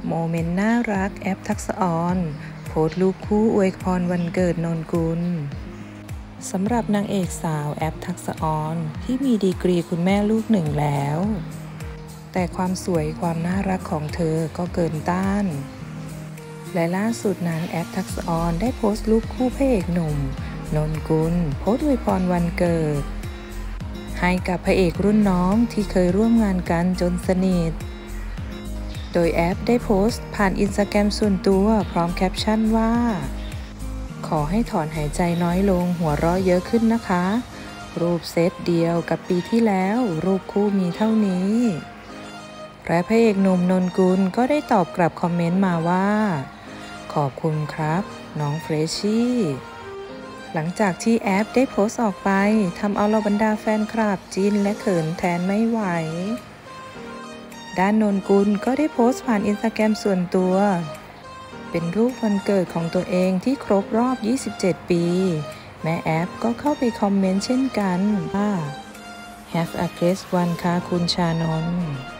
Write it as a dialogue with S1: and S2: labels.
S1: โมเมนต์น่ารักแอปทักษะออนโพสต์รูปคู่อวยพรวันเกิดนนกุลสำหรับนางเอกสาวแอปทักษะออนที่มีดีกรีคุณแม่ลูกหนึ่งแล้วแต่ความสวยความน่ารักของเธอก็เกินต้านและล่าสุดนั้นแอปทักษะออนได้โพสต์รูปคู่พระเอกหนุ่มนนกุลโพสต์อวยพรวันเกิดให้กับพระเอกรุ่นน้องที่เคยร่วมงานกันจนสนิทโดยแอปได้โพสต์ผ่านอินสตาแกรมส่วนตัวพร้อมแคปชั่นว่าขอให้ถอนหายใจน้อยลงหัวเราะเยอะขึ้นนะคะรูปเซตเดียวกับปีที่แล้วรูปคู่มีเท่านี้และพระเอกหนุ่มนนกุลก็ได้ตอบกลับคอมเมนต์มาว่าขอบคุณครับน้องเฟรชชี่หลังจากที่แอปได้โพสต์ออกไปทำเอาเหล่าบรรดาแฟนคลับจีนและเขินแทนไม่ไหวด้านนนกุลก็ได้โพสต์ผ่านอินสตาแกรมส่วนตัวเป็นรูปวันเกิดของตัวเองที่ครบรอบ 27 ปีแม่แอปก็เข้าไปคอมเมนต์เช่นกันว่า Have a great one ค่ะคุณชานนท์